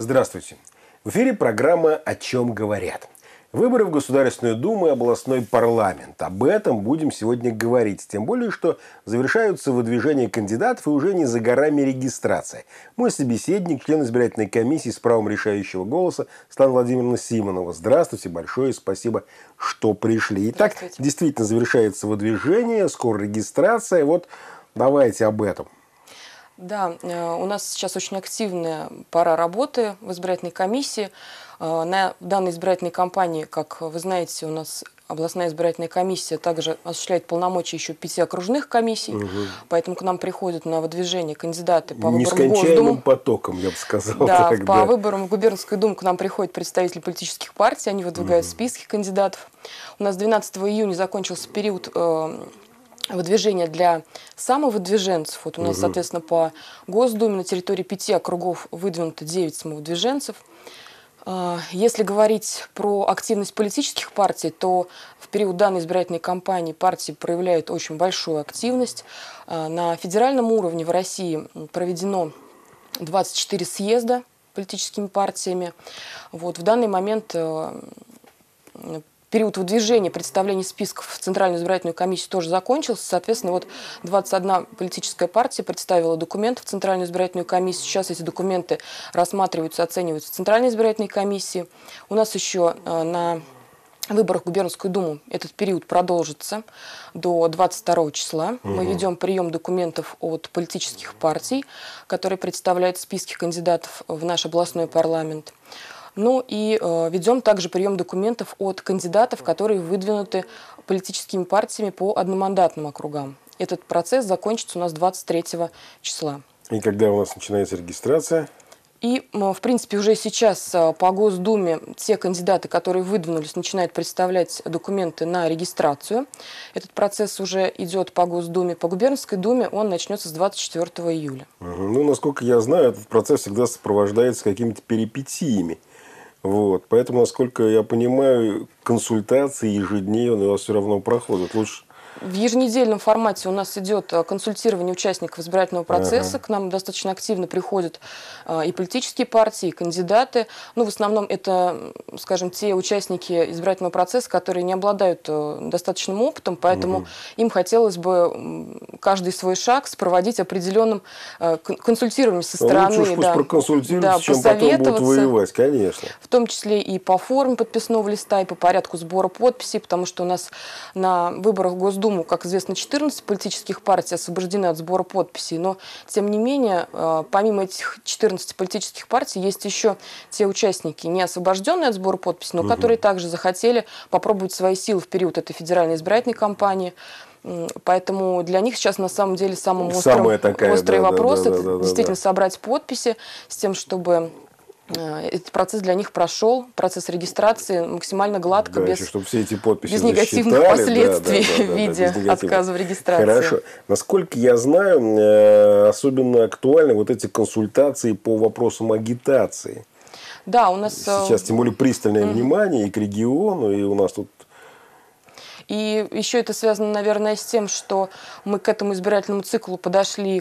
Здравствуйте. В эфире программа «О чем говорят». Выборы в Государственную Думу и областной парламент. Об этом будем сегодня говорить. Тем более, что завершаются выдвижения кандидатов и уже не за горами регистрация. Мой собеседник, член избирательной комиссии с правом решающего голоса Светлана Владимировна Симонова. Здравствуйте, большое спасибо, что пришли. Итак, действительно завершается выдвижение, скоро регистрация. Вот давайте об этом. Да, у нас сейчас очень активная пора работы в избирательной комиссии. На данной избирательной кампании, как вы знаете, у нас областная избирательная комиссия также осуществляет полномочия еще 5 окружных комиссий, поэтому к нам приходят на выдвижение кандидаты по выборам в Госдуму. Нескончаемым потоком, я бы сказал. Да, так, по выборам в Губернскую Думу к нам приходят представители политических партий, они выдвигают списки кандидатов. У нас 12 июня закончился период выдвижения для самовыдвиженцев. Вот у нас, соответственно, по Госдуме на территории 5 округов выдвинуто 9 самовыдвиженцев. Если говорить про активность политических партий, то в период данной избирательной кампании партии проявляют очень большую активность. На федеральном уровне в России проведено 24 съезда политическими партиями. Вот, в данный момент период выдвижения, представления списков в Центральную избирательную комиссию тоже закончился. Соответственно, вот 21 политическая партия представила документы в Центральную избирательную комиссию. Сейчас эти документы рассматриваются, оцениваются в Центральной избирательной комиссии. У нас еще на выборах в Губернскую Думу этот период продолжится до 22 числа. Мы ведем прием документов от политических партий, которые представляют списки кандидатов в наш областной парламент. Ну и ведем также прием документов от кандидатов, которые выдвинуты политическими партиями по одномандатным округам. Этот процесс закончится у нас 23 числа. И когда у нас начинается регистрация? И, в принципе, уже сейчас по Госдуме те кандидаты, которые выдвинулись, начинают представлять документы на регистрацию. Этот процесс уже идет по Госдуме. По Губернской Думе он начнется с 24 июля. Ну, насколько я знаю, этот процесс всегда сопровождается какими-то перипетиями. Вот. Поэтому, насколько я понимаю, консультации ежедневные у вас все равно проходят. Лучше... В еженедельном формате у нас идет консультирование участников избирательного процесса. К нам достаточно активно приходят и политические партии, и кандидаты. Ну, в основном это, скажем, те участники избирательного процесса, которые не обладают достаточным опытом, поэтому им хотелось бы каждый свой шаг сопроводить определенным консультированием со стороны. Лучше пусть проконсультируются, чем потом будут воевать, конечно. В том числе и по форме подписного листа, и по порядку сбора подписей, потому что у нас на выборах в Госдуму, как известно, 14 политических партий освобождены от сбора подписей, но, тем не менее, помимо этих 14 политических партий, есть еще те участники, не освобожденные от сбора подписей, но которые также захотели попробовать свои силы в период этой федеральной избирательной кампании. Поэтому для них сейчас, на самом деле, самый острый вопрос – это действительно собрать подписи с тем, чтобы... Этот процесс для них прошел, процесс регистрации максимально гладко, без, чтобы все эти подписи без негативных последствий в виде отказа в регистрации. Хорошо. Насколько я знаю, особенно актуальны вот эти консультации по вопросам агитации. Да, у нас... Сейчас тем более пристальное внимание и к региону, и у нас тут... И еще это связано, наверное, с тем, что мы к этому избирательному циклу подошли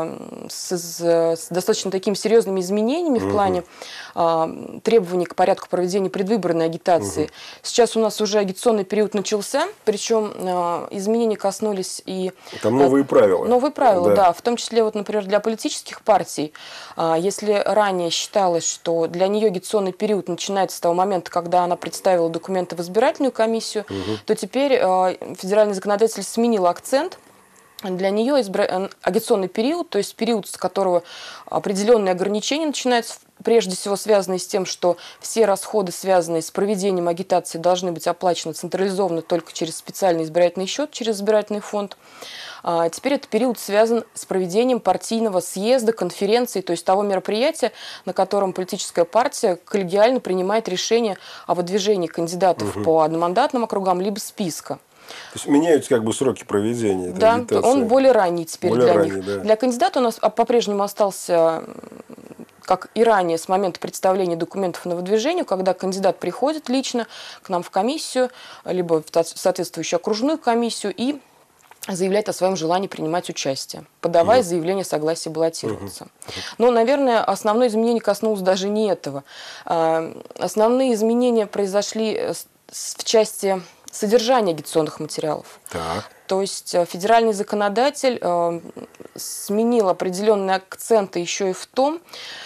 с достаточно такими серьезными изменениями в плане требований к порядку проведения предвыборной агитации. Сейчас у нас уже агитационный период начался, причем изменения коснулись и... Там новые правила. Новые правила, да. В том числе, вот, например, для политических партий. Если ранее считалось, что для нее агитационный период начинается с того момента, когда она представила документы в избирательную комиссию, то теперь федеральный законодатель сменил акцент. Для нее агитационный период, то есть период, с которого определенные ограничения начинаются, прежде всего связанные с тем, что все расходы, связанные с проведением агитации, должны быть оплачены централизованно только через специальный избирательный счет, через избирательный фонд. Теперь этот период связан с проведением партийного съезда, конференции, то есть того мероприятия, на котором политическая партия коллегиально принимает решение о выдвижении кандидатов по одномандатным округам либо списка. То есть меняются как бы сроки проведения. Да, агитации. Он более ранний теперь для них. Да. Для кандидата у нас по-прежнему остался, как и ранее, с момента представления документов на выдвижение, когда кандидат приходит лично к нам в комиссию, либо в соответствующую окружную комиссию и заявлять о своем желании принимать участие, подавая заявление согласия баллотироваться. Но, наверное, основное изменение коснулось даже не этого. Основные изменения произошли в части содержания агитационных материалов. Так. То есть федеральный законодатель сменил определенные акценты еще и в том,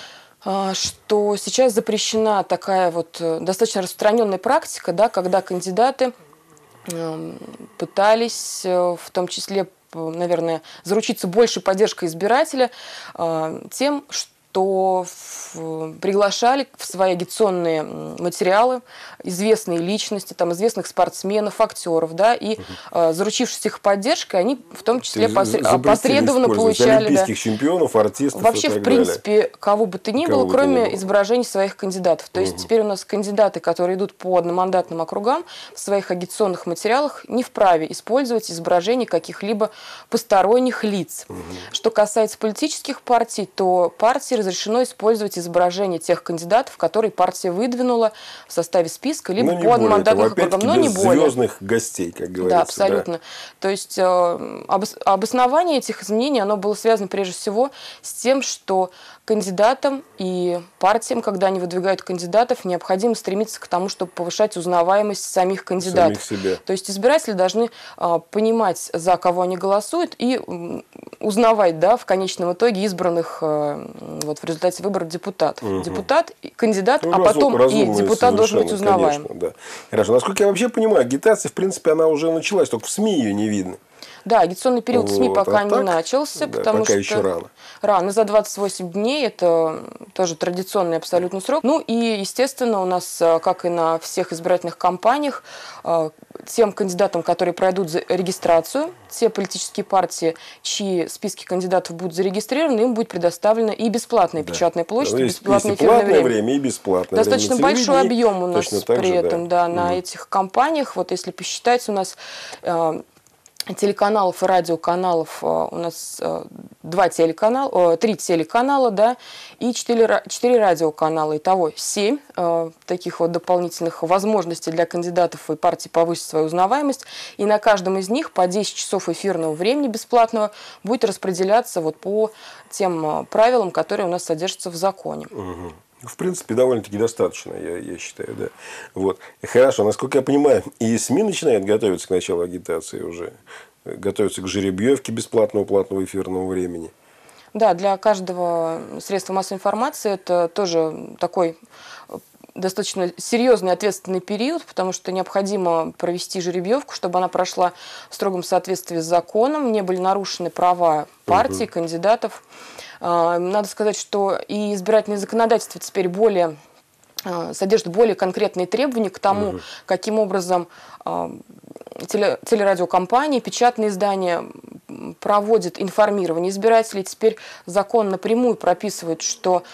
что сейчас запрещена такая вот достаточно распространенная практика, да, когда кандидаты пытались, в том числе, наверное, заручиться большей поддержкой избирателя тем, что приглашали в свои агитационные материалы известные личности, там, известных спортсменов, актеров, да, и заручившись их поддержкой, они в том числе опосредованно получали олимпийских чемпионов, артистов вообще, и так в принципе, кого бы то ни было, кроме было. изображений своих кандидатов. То есть теперь у нас кандидаты, которые идут по одномандатным округам, в своих агитационных материалах не вправе использовать изображения каких-либо посторонних лиц. Что касается политических партий, то партии разрешено использовать изображение тех кандидатов, которые партия выдвинула в составе списка, либо по одномандатным округам, но не более. Звездных гостей, как говорится. Да, абсолютно. Да. То есть обоснование этих изменений, оно было связано прежде всего с тем, что кандидатам и партиям, когда они выдвигают кандидатов, необходимо стремиться к тому, чтобы повышать узнаваемость самих кандидатов. То есть избиратели должны понимать, за кого они голосуют, и узнавать, да, в конечном итоге избранных вот, в результате выборов депутатов. Депутат, кандидат, а потом и депутат должен быть узнаваем. Конечно, да. Хорошо. Насколько я вообще понимаю, агитация, в принципе, она уже началась, только в СМИ ее не видно. Да, агитационный период в СМИ пока не начался, да, потому пока что еще рано. Рано, за 28 дней, это тоже традиционный абсолютно срок. Ну и, естественно, у нас, как и на всех избирательных кампаниях, тем кандидатам, которые пройдут регистрацию, те политические партии, чьи списки кандидатов будут зарегистрированы, им будет предоставлена и бесплатная печатная площадь, и бесплатное эфирное время. И бесплатное достаточно время большой объем у нас при же, этом, да, на этих кампаниях. Вот если посчитать, у нас телеканалов и радиоканалов у нас 3 телеканала, да, и 4 радиоканала. Итого 7 таких вот дополнительных возможностей для кандидатов и партий повысить свою узнаваемость. И на каждом из них по 10 часов эфирного времени бесплатного будет распределяться вот по тем правилам, которые у нас содержатся в законе. В принципе, довольно-таки достаточно, я считаю, да. Вот. Хорошо, насколько я понимаю, и СМИ начинают готовиться к началу агитации уже, готовятся к жеребьевке бесплатного платного эфирного времени. Да, для каждого средства массовой информации это тоже такой достаточно серьезный ответственный период, потому что необходимо провести жеребьевку, чтобы она прошла в строгом соответствии с законом, не были нарушены права партий, кандидатов. Надо сказать, что и избирательное законодательство теперь содержит более конкретные требования к тому, каким образом телерадиокомпании, печатные издания проводят информирование избирателей. Теперь закон напрямую прописывает, что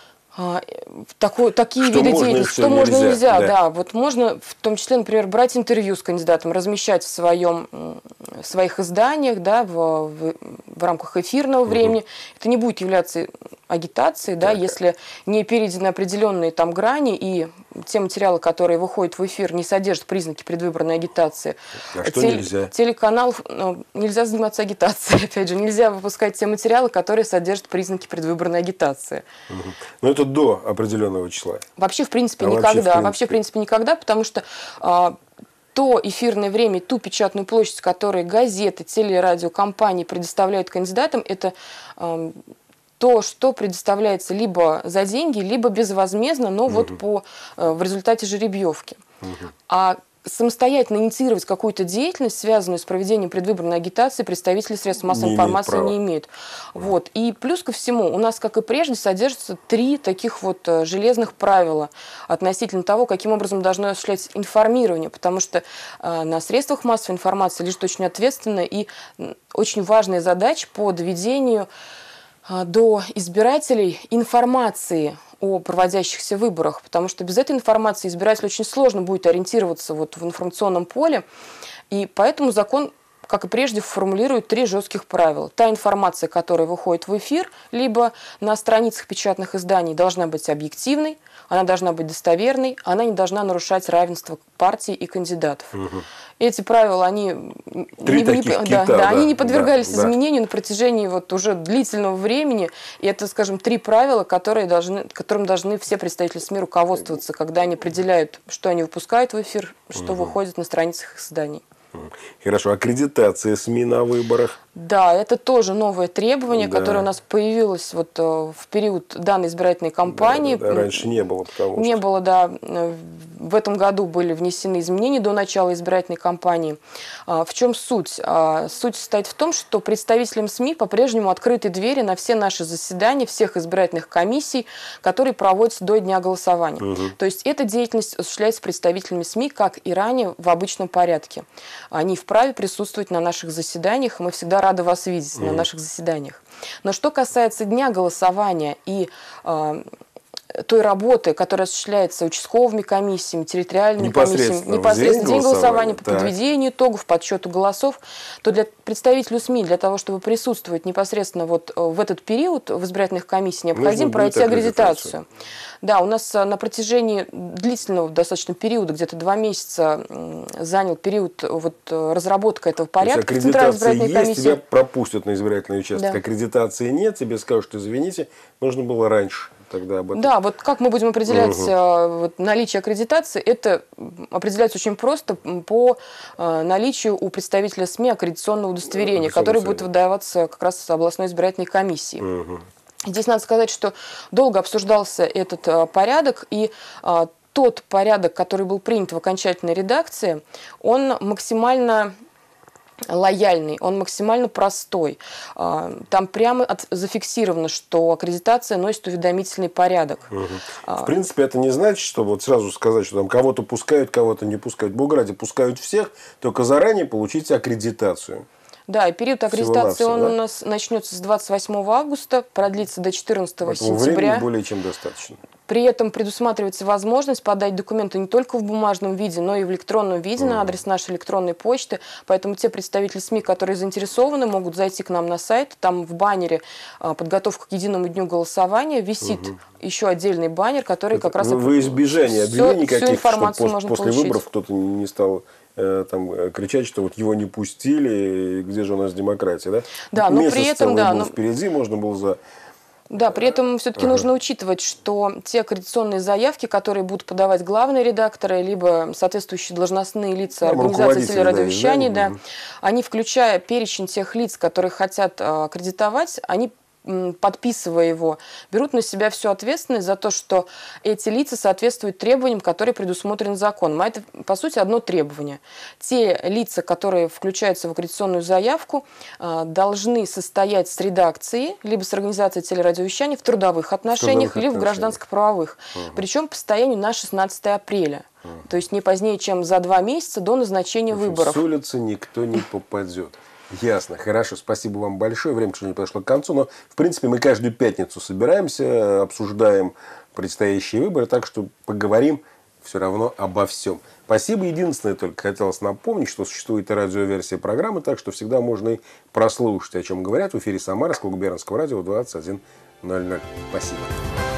такие виды деятельности, что можно и нельзя. Да. Вот можно, в том числе, например, брать интервью с кандидатом, размещать в своих изданиях, да, в рамках эфирного времени. Это не будет являться агитацией, да, если не перейдены определенные там грани, и те материалы, которые выходят в эфир, не содержат признаки предвыборной агитации. А что нельзя? Телеканал нельзя заниматься агитацией, опять же, нельзя выпускать те материалы, которые содержат признаки предвыборной агитации. Но это до определенного числа. Вообще, в принципе, никогда. Вообще, в принципе, никогда, потому что то эфирное время, ту печатную площадь, которую газеты, телерадиокомпании предоставляют кандидатам, это то, что предоставляется либо за деньги, либо безвозмездно, но вот в результате жеребьевки. А самостоятельно инициировать какую-то деятельность, связанную с проведением предвыборной агитации, представители средств массовой информации не имеют. Вот. И плюс ко всему, у нас, как и прежде, содержатся 3 таких вот железных правила относительно того, каким образом должно осуществлять информирование, потому что на средствах массовой информации лежит очень ответственная и очень важная задача по доведению до избирателей информации о проводящихся выборах, потому что без этой информации избирателю очень сложно будет ориентироваться вот в информационном поле, и поэтому закон как и прежде, формулирует 3 жестких правила. Та информация, которая выходит в эфир, либо на страницах печатных изданий, должна быть объективной, она должна быть достоверной, она не должна нарушать равенство партий и кандидатов. Эти правила, они не подвергались изменению на протяжении вот уже длительного времени. И это, скажем, 3 правила, которым должны все представители СМИ руководствоваться, когда они определяют, что они выпускают в эфир, что выходит на страницах их изданий. Хорошо. Аккредитация СМИ на выборах? Да, это тоже новое требование, которое у нас появилось вот в период данной избирательной кампании. Да, раньше не было, Не было, да. В этом году были внесены изменения до начала избирательной кампании. В чем суть? Суть состоит в том, что представителям СМИ по-прежнему открыты двери на все наши заседания, всех избирательных комиссий, которые проводятся до дня голосования. То есть эта деятельность осуществляется представителями СМИ, как и ранее, в обычном порядке. Они вправе присутствовать на наших заседаниях, и мы всегда рады вас видеть на наших заседаниях. Но что касается дня голосования и той работы, которая осуществляется участковыми комиссиями, территориальными комиссиями, непосредственно день голосования, по подведению итогов, подсчету голосов, то для представителей СМИ, для того, чтобы присутствовать непосредственно вот в этот период в избирательных комиссиях, необходимо пройти аккредитацию. Да, у нас на протяжении длительного достаточно периода, где-то 2 месяца, занял период вот разработка этого порядка. Аккредитация есть, тебя пропустят на избирательный участок. Да. Аккредитации нет, тебе скажут, что извините, нужно было раньше. Тогда об этом. Да, вот как мы будем определять вот, наличие аккредитации, это определяется очень просто по наличию у представителя СМИ аккредитационного удостоверения, которое будет выдаваться как раз областной избирательной комиссии. Здесь надо сказать, что долго обсуждался этот порядок, и тот порядок, который был принят в окончательной редакции, он максимально лояльный, он максимально простой. Там прямо зафиксировано, что аккредитация носит уведомительный порядок. В принципе, это не значит, что вот сразу сказать, что там кого-то пускают, кого-то не пускают. В Булграде пускают всех, только заранее получить аккредитацию. Да, и период аккредитации у нас начнется с 28 августа, продлится до 14 сентября. Времени более чем достаточно. При этом предусматривается возможность подать документы не только в бумажном виде, но и в электронном виде на адрес нашей электронной почты. Поэтому те представители СМИ, которые заинтересованы, могут зайти к нам на сайт. Там в баннере «Подготовка к единому дню голосования» висит еще отдельный баннер, который как раз... Во избежание обвинений каких-то, чтобы после выборов кто-то не стал там кричать, что вот его не пустили, где же у нас демократия, да? Да, но при этом, да, впереди можно было за... Да, при этом все-таки нужно учитывать, что те аккредитационные заявки, которые будут подавать главные редакторы, либо соответствующие должностные лица организации телерадиовещания, они, включая перечень тех лиц, которые хотят аккредитовать, они, подписывая его, берут на себя всю ответственность за то, что эти лица соответствуют требованиям, которые предусмотрены законом. А это, по сути, одно требование. Те лица, которые включаются в аккредитационную заявку, должны состоять с редакцией, либо с организацией телерадиовещания в трудовых отношениях, либо в гражданско-правовых. Причем по состоянию на 16 апреля. То есть не позднее, чем за 2 месяца до назначения выборов. С улицы никто не попадет. Ясно, хорошо, спасибо вам большое. Время, к сожалению, подошло к концу, но, в принципе, мы каждую пятницу собираемся, обсуждаем предстоящие выборы, так что поговорим все равно обо всем. Спасибо. Единственное, только хотелось напомнить, что существует и радиоверсия программы, так что всегда можно и прослушать, о чем говорят в эфире Самарского губернского радио в 21:00. Спасибо.